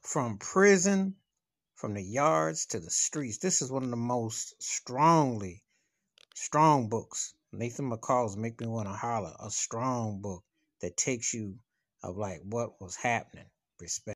from prison, from the yards to the streets. This is one of the most strong books. Nathan McCall's Make Me Wanna Holler, a strong book that takes you of like what was happening. Respect.